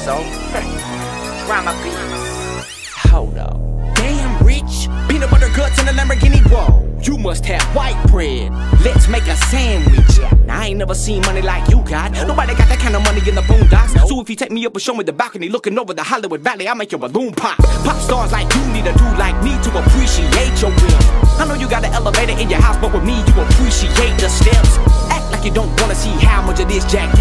so. Drama beats. Hold up. Damn rich, peanut butter guts in a Lamborghini. Whoa, you must have white bread. Let's make a sandwich. Now, I ain't never seen money like you got. Nobody got that kind of money in the boondocks. So if you take me up and show me the balcony looking over the Hollywood Valley, I'll make your balloon pop. Pop stars like you need a dude like me to appreciate your will. I know you got an elevator in your house, but with me you appreciate the steps. Act like you don't wanna see how much of this Jack